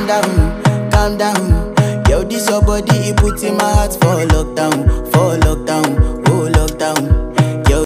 calm down. Yo, this your body, it puts in my heart for lockdown, for lockdown.